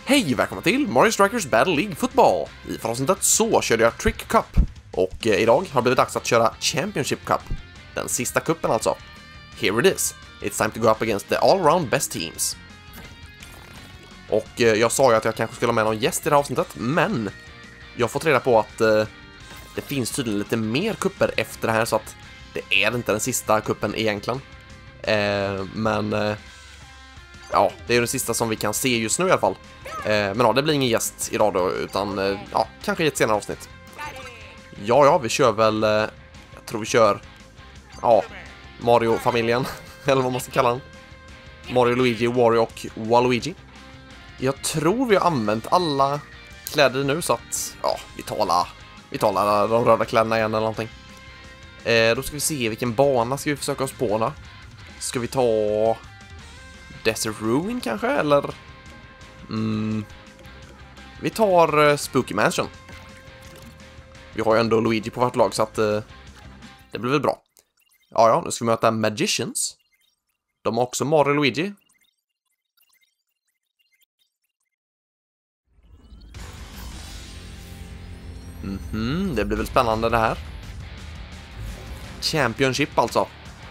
Hej, välkomna till Mario Strikers Battle League Football! I avsnittet så körde jag Trick Cup. Och idag har det blivit dags att köra Championship Cup. Den sista kuppen alltså. Here it is. It's time to go up against the all-around best teams. Och jag sa ju att jag kanske skulle ha med någon gäst i det här avsnittet, men jag har fått reda på att det finns tydligen lite mer kupper efter det här, så att det är inte den sista kuppen egentligen. Men ja, det är den sista som vi kan se just nu i alla fall. Men ja, det blir ingen gäst idag då, utan ja, kanske i ett senare avsnitt. Ja, vi kör väl, jag tror vi kör, ja, Mario-familjen, eller vad man ska kalla den. Mario, Luigi, Wario och Waluigi. Jag tror vi har använt alla kläder nu, så att, ja, vi tar de röda kläderna igen eller någonting. Då ska vi se vilken bana ska vi försöka oss på då. Ska vi ta Desert Ruin kanske, eller? Vi tar Spooky Mansion. Vi har ju ändå Luigi på vårt lag, så att det blir väl bra. Ja, nu ska vi möta Magicians. De har också Mario och Luigi. Det blir väl spännande det här. Championship alltså.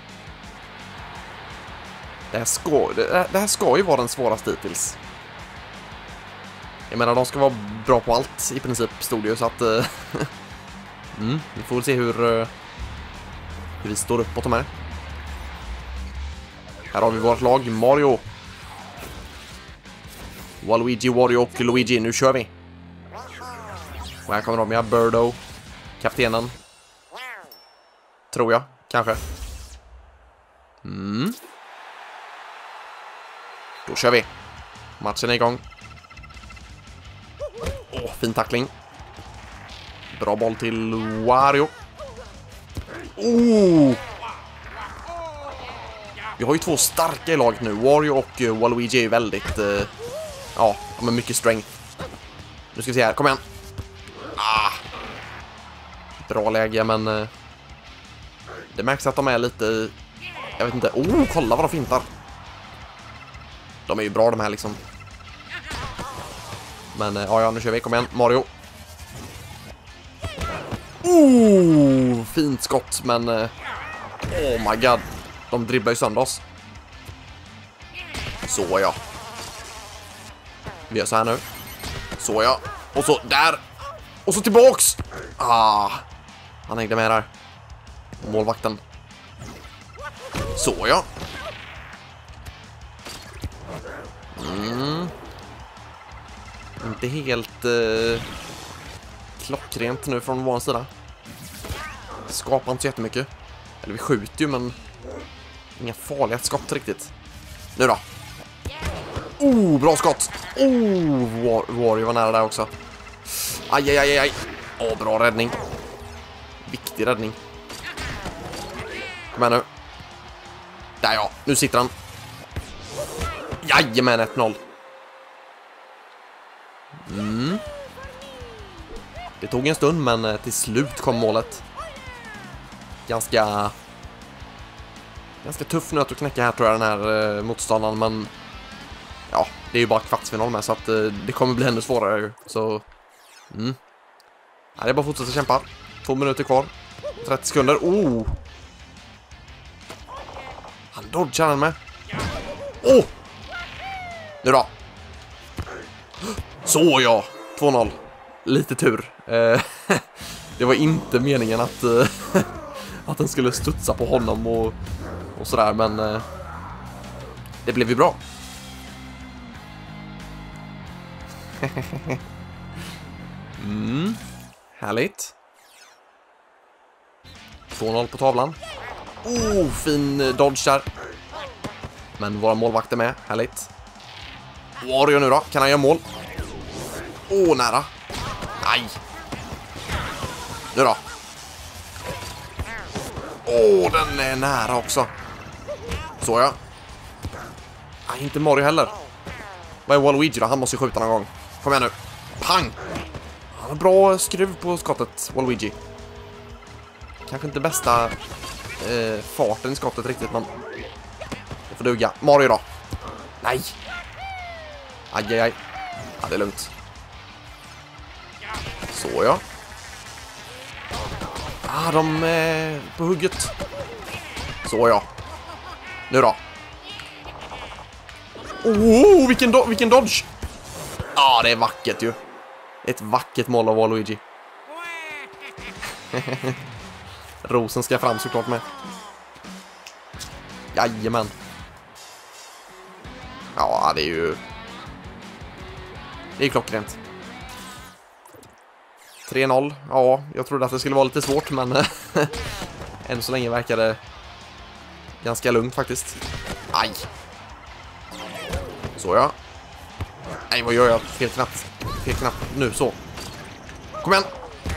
Det här ska ju vara den svåraste hittills. Jag menar, de ska vara bra på allt i princip, stod ju, så att vi får väl se hur vi står upp mot de här. Här har vi vårt lag, Mario, Waluigi, Wario och Luigi. Nu kör vi. Och här kommer de med Birdo, kaptenen. Tror jag, kanske. Då kör vi. Matchen är igång. Fin tackling. Bra boll till Wario. Vi har ju två starka i laget nu. Wario och Waluigi är ju väldigt ja, med mycket strength. Nu ska vi se här, kom igen. Bra läge, men det märks att de är lite, jag vet inte. Kolla vad de fintar. De är ju bra de här liksom. Men ja, nu kör vi, kom igen, Mario. Fint skott, men oh my god. De dribblar ju sönder oss. Så ja. Vi gör så här nu. Så ja. Och så där. Och så tillbaks. Han hängde med där. Målvakten. Så ja. Inte helt klockrent nu från vår sida. Skapar inte så jättemycket. Eller vi skjuter ju, men inga farliga skott riktigt. Nu då. Bra skott. Wario var nära där också. Aj. Bra räddning. Viktig räddning. Kom här nu. Där ja, nu sitter han. Jajamän, 1-0. Det tog en stund, men till slut kom målet. Ganska tuff nöt att knäcka här, tror jag, den här motståndaren, men ja, det är ju bara kvartsfinal med, så att det kommer bli ännu svårare ju. Så ja, det är bara att fortsätta kämpa. 2 minuter kvar. 30 sekunder. Han dodgar den med. Nu då. Så ja, 2-0. Lite tur. Det var inte meningen att att den skulle studsa på honom och sådär, men det blev ju bra. Härligt. 2-0 på tavlan. Fin dodge där. Men våra målvakter med, härligt. Wario nu då, kan han göra mål? Nära. Nej. Nu då. Den är nära också. Så ja. Nej, inte Mario heller. Vad är Waluigi då? Han måste ju skjuta någon gång. Kom igen nu. Pang! Han har bra skruv på skottet, Waluigi. Kanske inte bästa farten i skottet riktigt, men det får duga. Mario då. Nej. Aj. Ja, det är lugnt. Så ja. Ah, de är på hugget. Så ja. Nu då. Oh, vilken dodge. Ja, det är vackert ju. Ett vackert mål av Waluigi. Rosen ska fram såklart med. Jajamän. Ja, det är ju... Det är klockrent. 3-0. Ja, jag trodde att det skulle vara lite svårt, men än så länge verkar det ganska lugnt faktiskt. Aj. Så ja. Nej, vad gör jag? Fel knapp. Fel knapp. Nu så. Kom igen.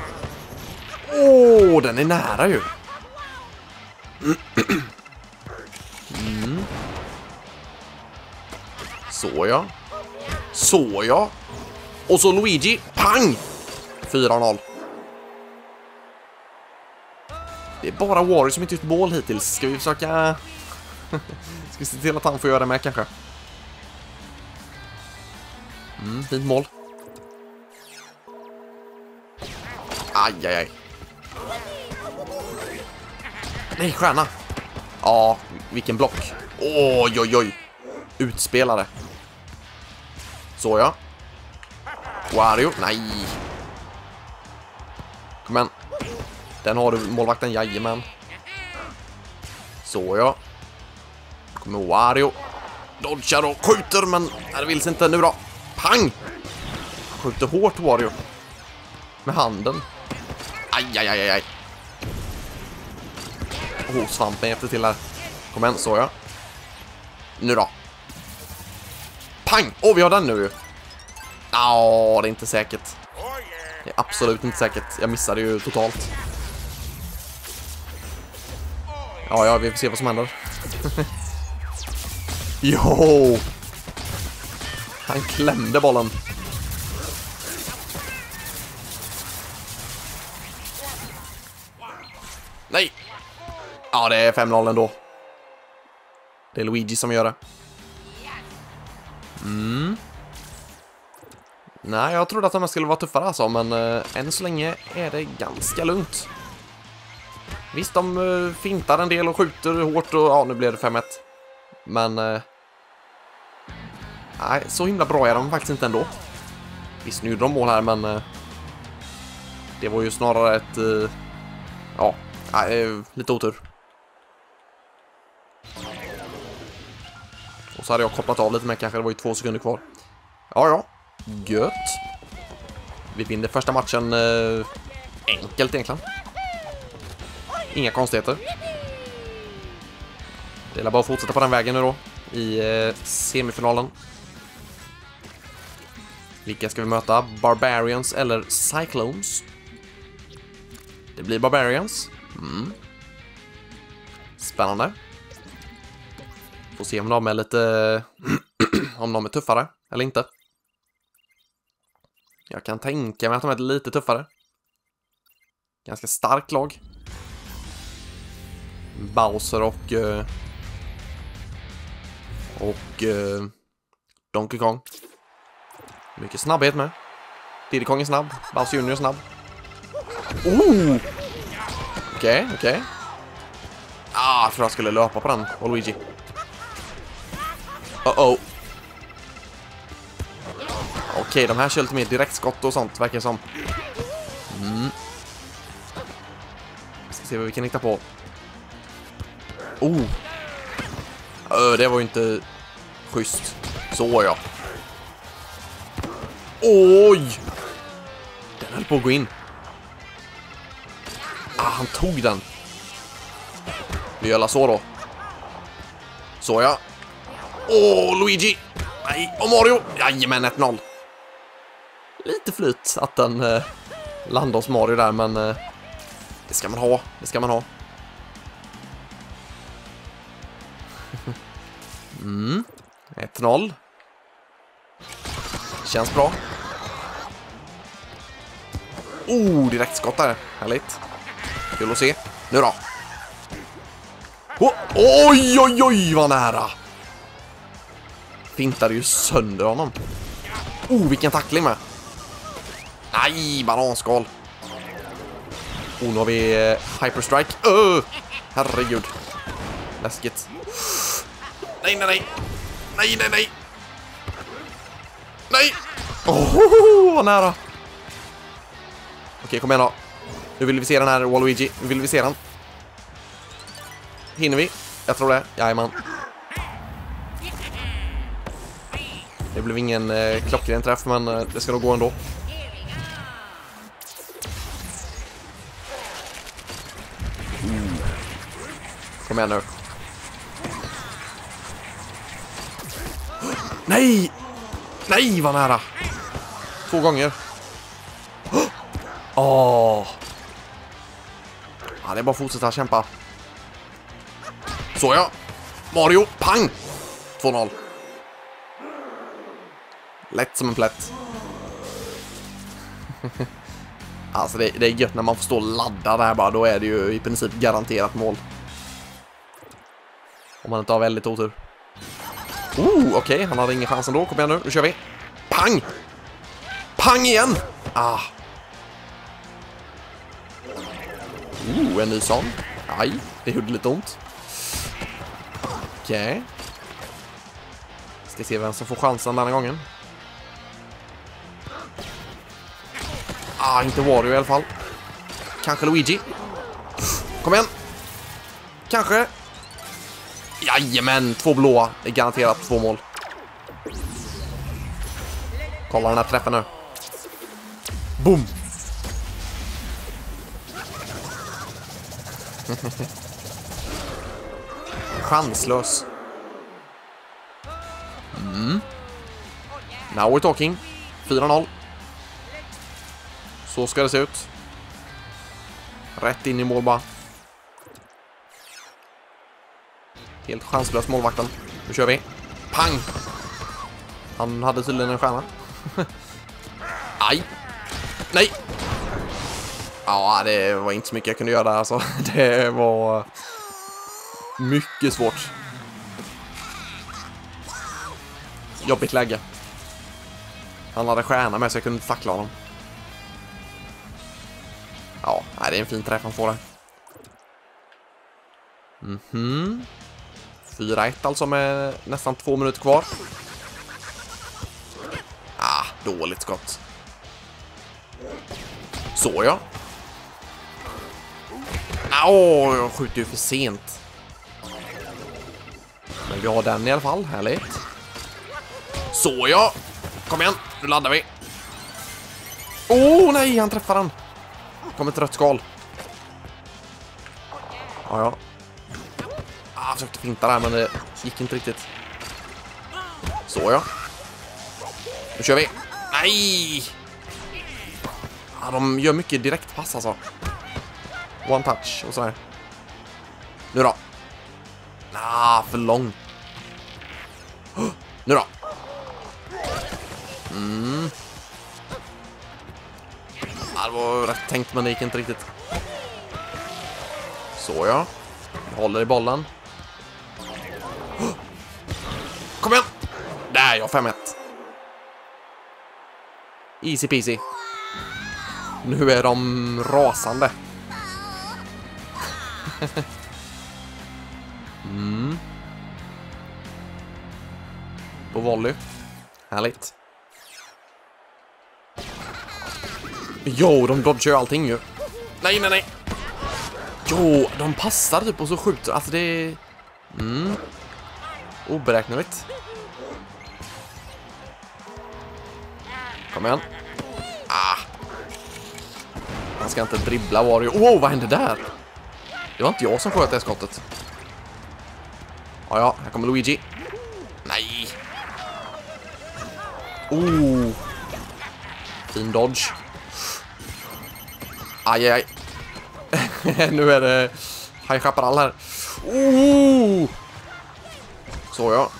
Åh, den är nära ju. Så ja. Så ja. Och så Luigi. Pang! 4-0. Det är bara Wario som inte gjort mål hittills. Ska vi försöka... Ska vi se till att han får göra det med kanske? Fint mål. Aj, aj, aj. Nej, stjärna. Ja, vilken block. Oj, oj, oj. Utspelare. Så ja. Wario, nej. Kom igen. Den har du, målvakten, jajamän. Så ja. Kommer Wario. Dodgar och skjuter, men det vill sig inte nu då. Pang! Skjuter hårt Wario. Med handen. Aj, aj, aj, aj. Svampen efter till här. Kom igen, så ja. Nu då. Pang! Vi har den nu ju. Ja, det är inte säkert. Det är absolut inte säkert. Jag missade ju totalt. Ja, vi får se vad som händer. Jo! Han klämde bollen. Nej! Ja, det är 5-0 ändå. Det är Luigi som gör det. Nej, jag trodde att de skulle vara tuffare alltså, men än så länge är det ganska lugnt. Visst, de fintar en del och skjuter hårt och ja, nu blir det 5-1. Men nej, så himla bra är de faktiskt inte ändå. Visst, nu gjorde de mål här, men det var ju snarare ett ja, lite otur. Och så hade jag kopplat av lite med kanske, det var ju 2 sekunder kvar. Ja, gött. Vi vinner första matchen enkelt egentligen. Inga konstigheter. Det är bara att fortsätta på den vägen nu då i semifinalen. Vilka ska vi möta? Barbarians eller Cyclones? Det blir Barbarians. Spännande. Får se om de är lite om de är tuffare eller inte. Jag kan tänka mig att de är lite tuffare. Ganska starkt lag. Bowser och Donkey Kong. Mycket snabbhet med. Diddy Kong är snabb. Bowser Jr. är snabb. Okej. Jag tror jag skulle löpa på den. Och Luigi. Okej, de här kör lite mer direktskott och sånt, verkar som. Ska se vad vi kan hitta på. Det var ju inte schysst. Så ja. Oj! Den höll på att gå in. Han tog den. Vi gör så då. Så ja. Luigi! Nej, och Mario! Jajamän, 1-0. Lite flyt att den landar hos Mario där, men det ska man ha. Det ska man ha. 1-0. Känns bra. Direkt skott där. Härligt. Kul att se. Nu då. Oj, vad nära. Fintade ju sönder honom. Vilken tackling med. Nej, bananskal. Nu har vi Hyperstrike. Herregud. Läskigt. Nej, nej, nej. Nej, nej, nej. Nej. Vad nära. Okej, kom igen då. Nu vill vi se den här Waluigi. Nu vill vi se den. Hinner vi? Jag tror det. Jajamän. Det blev ingen klockren träff, men det ska nog gå ändå. Kom igen nu. Nej! Nej, vad nära. 2 gånger. Ja, det är bara att fortsätta kämpa. Så ja. Mario, pang! 2-0. Lätt som en plätt. Alltså det är gött när man får stå och ladda där bara. Då är det ju i princip garanterat mål. Om man inte har väldigt otur. Okej, han hade ingen chans ändå. Kom igen nu kör vi. Pang! Pang igen! En ny sån. Aj, det gjorde lite ont. Okej. Ska se vem som får chansen den här gången. Inte Wario i alla fall. Kanske Luigi. Kom igen. Kanske. Jajamän, 2 blåa. Det är garanterat 2 mål. Kolla den här träffen nu. Boom. Chanslös. Now we're talking. 4-0. Så ska det se ut. Rätt in i mål bara. Helt chanslös målvakten. Nu kör vi. Pang! Han hade tydligen en stjärna. Aj! Nej! Ja, det var inte så mycket jag kunde göra där alltså. Det var mycket svårt. Jobbigt läge. Han hade stjärna med så jag kunde inte tackla honom. Ja, det är en fin träff han får det. 4-1 alltså med nästan 2 minuter kvar. Dåligt skott. Så ja. Jag skjuter ju för sent. Men vi har den i alla fall, härligt. Så ja. Kom igen, nu laddar vi. Nej, han träffar den. Kom ett rött skal. Ja. Jag försökte finta där men det gick inte riktigt. Så ja. Nu kör vi. Nej! De gör mycket direktpass alltså. One touch och sådär. Nu då. För lång. Nu då. Det var rätt tänkt men det gick inte riktigt. Så ja. Jag håller i bollen. Kom igen. Där, jag 5-1. Easy peasy. Nu är de rasande. På volley. Härligt. Jo, de dodgar ju allting ju. Nej. Jo, de passar typ och så skjuter. Alltså det är... oberäkneligt. Kom igen. Man ska inte dribbla Wario. Vad hände där? Det var inte jag som sköt det skottet. Ja, här kommer Luigi. Nej. Fin dodge. Aj. Nu är det High Chaparral här. Så ja.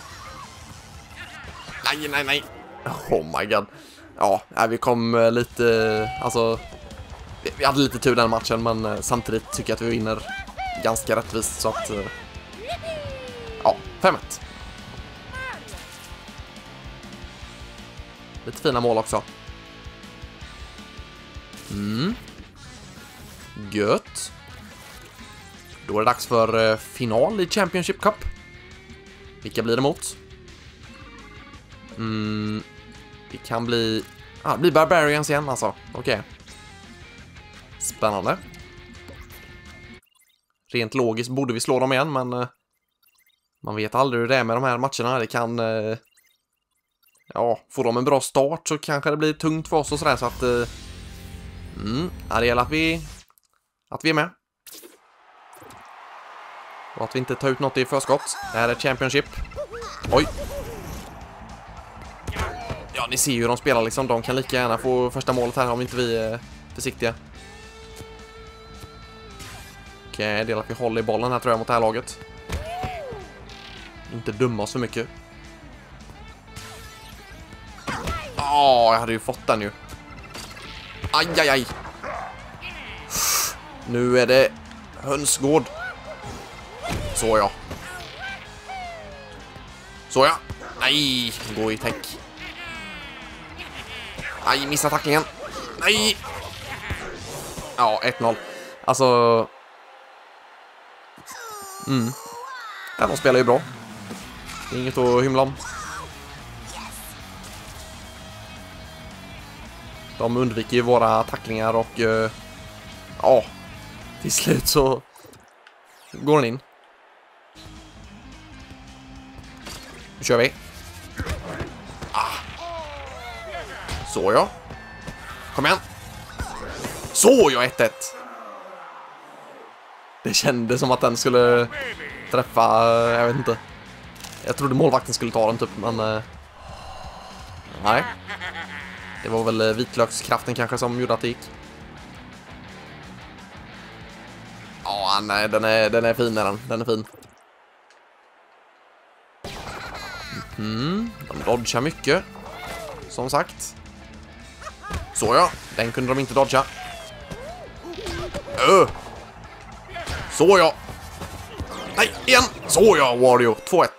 Nej. Oh my god. Ja, vi kom lite... Alltså... Vi hade lite tur den matchen, men samtidigt tycker jag att vi vinner ganska rättvist. Så att... Ja, 5-1. Lite fina mål också. Gött. Då är det dags för final i Championship Cup. Vilka blir det mot? Det kan bli... det blir Barbarians igen alltså. Okej. Spännande. Rent logiskt borde vi slå dem igen, men man vet aldrig hur det är med de här matcherna. Det kan... får de en bra start så kanske det blir tungt för oss och sådär, så att... det gäller att vi är med. Och att vi inte tar ut något i förskott. Det här är Championship. Oj. Ja, ni ser ju hur de spelar liksom. De kan lika gärna få första målet här om inte vi är försiktiga. Okej, det är att vi håller i bollen här tror jag mot det här laget. Inte dumma oss för mycket. Jag hade ju fått den ju. Aj. Nu är det hönsgård. Så ja. Nej, gå i täck. Aj, missa tacklingen. Nej. Ja, 1-0. Alltså... Ja, de spelar ju bra. Det är inget att hymla om. De undviker ju våra tacklingar och... till slut så... går den in. Nu kör vi. Så ja. Kom igen. Så ja, 1-1. Det kändes som att den skulle träffa, jag vet inte. Jag trodde målvakten skulle ta den typ, men nej. Det var väl vitlökskraften kanske som gjorde att det gick. Nej, den är fin, den är fin. De dodgar mycket. Som sagt. Så ja, den kunde de inte dodga. Så ja. Nej, igen. Så ja, Wario. 2-1.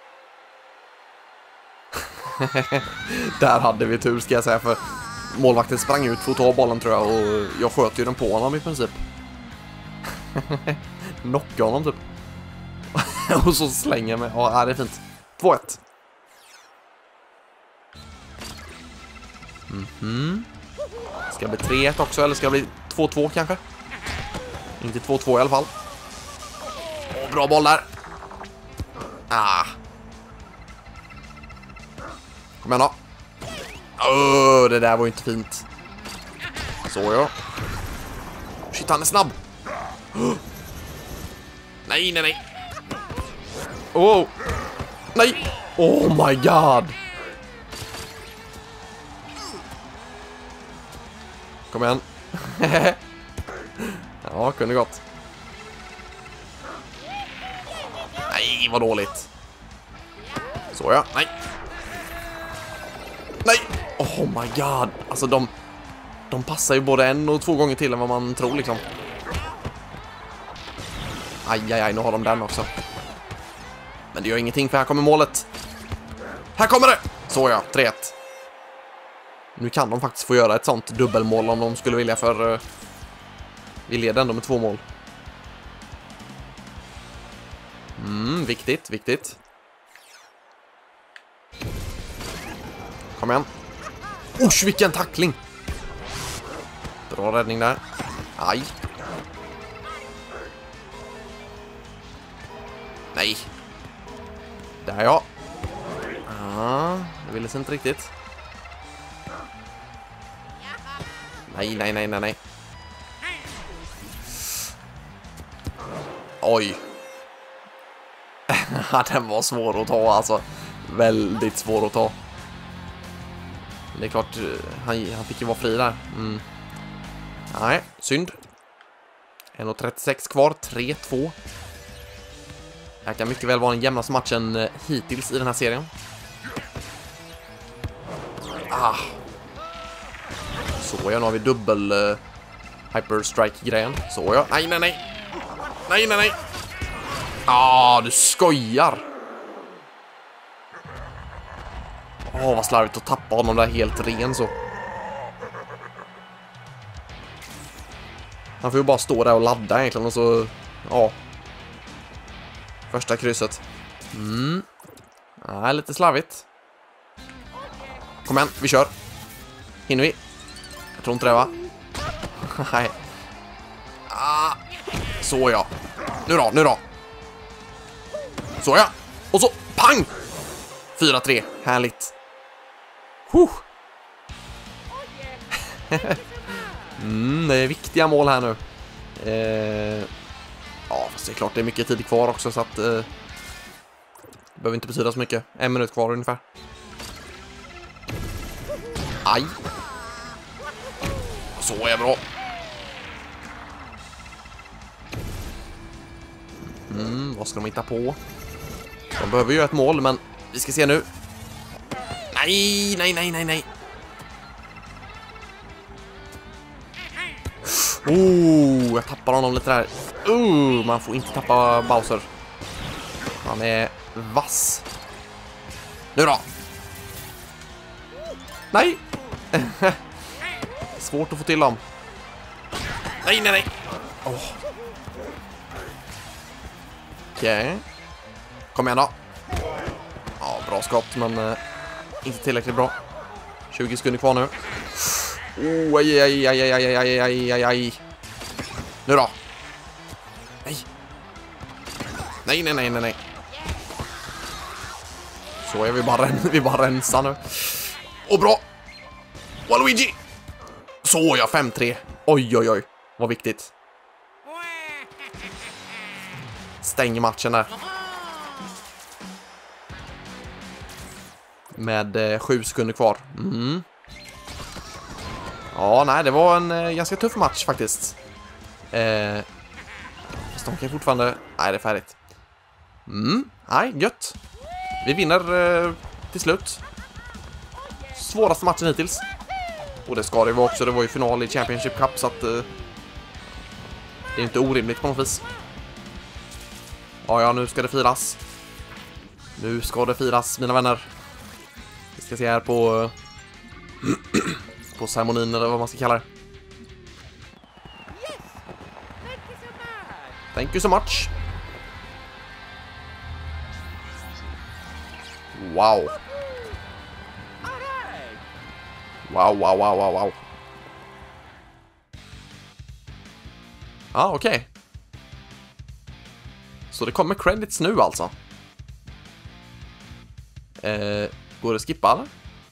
Där hade vi tur ska jag säga, för målvakten sprang ut för att ta bollen tror jag, och jag sköt ju den på honom i princip. Knocka honom typ. Och så slänger jag mig. Ja, det är fint. 2-1. Ska det bli 3-1 också, eller ska det bli 2-2 kanske? Inte 2-2 i alla fall. Bra boll där. Kom igen då. Det där var ju inte fint. Så ja. Shit, han är snabb. Nej. Nej. Oh my god. Kom igen. Ja, kunde gått. Nej, vad dåligt. Så ja, nej. Oh my god. Alltså de passar ju både 1 och 2 gånger till än vad man tror liksom. Aj, nu har de den också. Men det gör ingenting, för här kommer målet. Här kommer det! Så ja, 3-1. Nu kan de faktiskt få göra ett sånt dubbelmål om de skulle vilja, för vi leder ändå med 2 mål. Viktigt. Kom igen. Vilken tackling! Bra räddning där. Aj. Nej. Där ja. Det ville sig inte riktigt. Nej. Oj. Den var svår att ta alltså. Väldigt svår att ta. Det är klart, han fick ju vara fri där. Nej, synd. 1:36 kvar, 3-2. Det här kan mycket väl vara den jämnaste matchen hittills i den här serien. Så ja, nu har vi dubbel hyperstrike-grejen. Så ja, nej. Du skojar. Åh, vad slarvigt att tappa honom där helt ren så. Han får ju bara stå där och ladda egentligen och så... Ja. Första krysset. Ja, lite slarvigt. Kom igen, vi kör. Hinner vi? Jag tror inte det, va? Nej. Så ja. Nu då. Så ja. Och så, pang! 4-3, härligt. Det är viktiga mål här nu. Ja, fast det är klart det är mycket tid kvar också så att det behöver inte betyda så mycket. 1 minut kvar ungefär. Aj. Så är bra. Vad ska de hitta på? De behöver ju ett mål, men vi ska se nu. Nej. Jag tappar honom lite där. Man får inte tappa Bowser. Han är vass. Nu då. Nej. Svårt att få till dem. Nej. Okej. Kom igen då. Ja, bra skott, men inte tillräckligt bra. 20 sekunder kvar nu. Aj. Nu då. Nej. Så är vi bara rensar nu. Och bra. Waluigi. Så ja, 5-3. Oj. Vad viktigt. Stänger matchen där. Med 7 sekunder kvar. Ja, nej, det var en ganska tuff match faktiskt. Fast de kan fortfarande... Nej, det är färdigt. Nej, gött. Vi vinner till slut. Svåraste matchen hittills. Och det ska det vara också. Det var ju final i Championship Cup så att... det är inte orimligt på något vis. Ja, nu ska det firas. Nu ska det firas, mina vänner. Vi ska se här på... på ceremonin eller vad man ska kalla det. Thank you so much. Wow. Okej. Så det kommer credits nu alltså. Går det att skippa eller?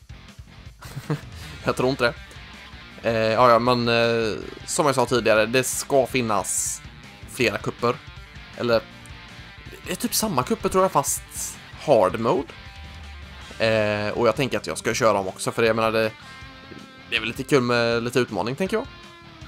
Jag tror inte det. Men som jag sa tidigare, det ska finnas flera kupper. Eller det är typ samma kupper tror jag, fast hard mode. Och jag tänker att jag ska köra dem också, för jag menar det är väl lite kul med lite utmaning, tänker jag.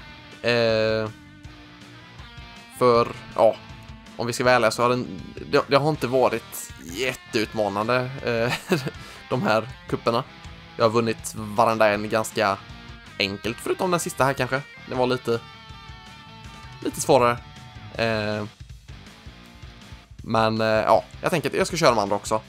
För ja, om vi ska välja så har det har inte varit jätteutmanande de här kupperna. Jag har vunnit varenda en ganska enkelt, förutom den sista här kanske. Det var lite svårare. Men ja, jag tänker att jag ska köra de andra också.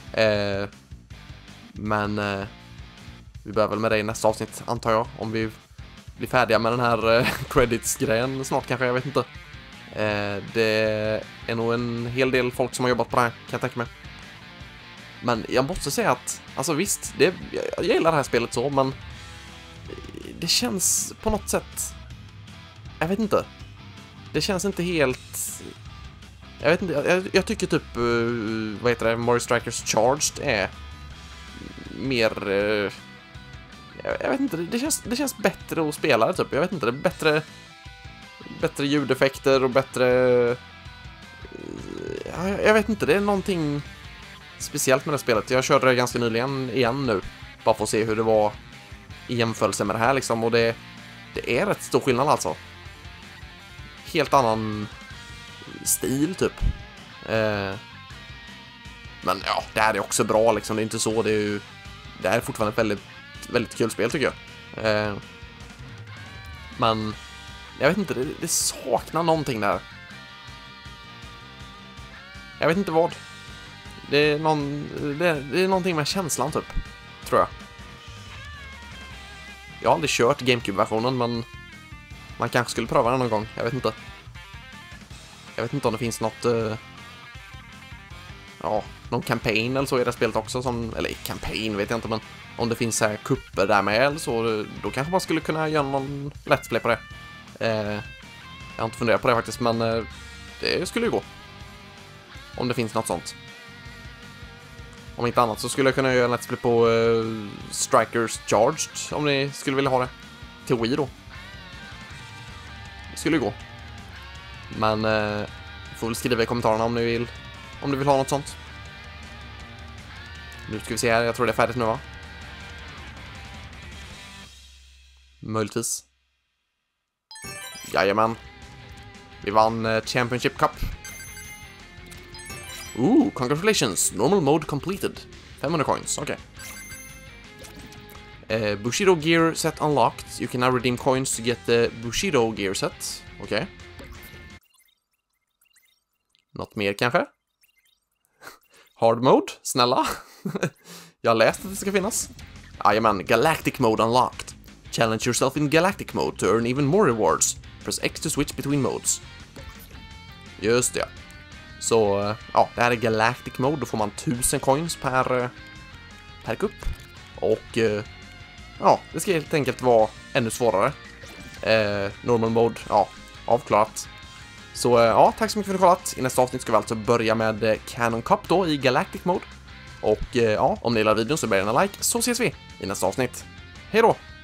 Men vi börjar väl med det i nästa avsnitt, antar jag. Om vi blir färdiga med den här credits-grejen snart kanske, jag vet inte. Det är nog en hel del folk som har jobbat på det här, kan jag tänka mig. Men jag måste säga att, alltså visst, jag gillar det här spelet så, men det känns på något sätt, jag vet inte. Det känns inte helt, jag vet inte, jag tycker typ, vad heter det, Mario Strikers Charged är mer, jag vet inte, det känns bättre att spela det typ. Jag vet inte, det är bättre ljudeffekter och bättre, jag vet inte, det är någonting speciellt med det spelet. Jag körde det ganska nyligen igen nu, bara för att se hur det var i jämförelse med det här liksom, och det är rätt stor skillnad alltså. Helt annan stil typ. Men ja, det här är också bra liksom, det är inte så, det är fortfarande ett väldigt, väldigt kul spel tycker jag. Men jag vet inte, det saknar någonting där. Jag vet inte vad. Det är någonting med känslan typ. tror jag. Jag har aldrig kört GameCube-versionen, men man kanske skulle pröva den någon gång. Jag vet inte. Jag vet inte om det finns något... någon campaign eller så i det spelet också. Eller campaign vet jag inte, men om det finns så här kupper där med eller så, då kanske man skulle kunna göra någon let's play på det. Jag har inte funderat på det faktiskt, men det skulle ju gå. Om det finns något sånt. Om inte annat så skulle jag kunna göra en let's play på Strikers Charged, om ni skulle vilja ha det. Till Wii då. Det skulle ju gå. Men får väl skriva i kommentarerna om ni vill ha något sånt. Nu ska vi se här, jag tror det är färdigt nu, va? Möjligtvis. Jajamän. Vi vann Championship Cup. Ooh, congratulations. Normal mode completed. 500 coins, okej. Bushido gear set unlocked. You can now redeem coins to get the Bushido gear set. Okej. Något mer kanske? Hard mode, snälla. Jag har läst att det ska finnas. Jajamän, Galactic mode unlocked. Challenge yourself in Galactic mode to earn even more rewards. Press X to switch between modes. Just det. Så, det här är Galactic mode. Då får man 1000 coins per kupp. Och, det ska helt enkelt vara ännu svårare. Normal mode, avklarat. Så, tack så mycket för att ni har kollat. I nästa avsnitt ska vi alltså börja med Cannon Cup då i Galactic mode. Och, om ni gillar videon så börjar en like, så ses vi i nästa avsnitt. Hej då!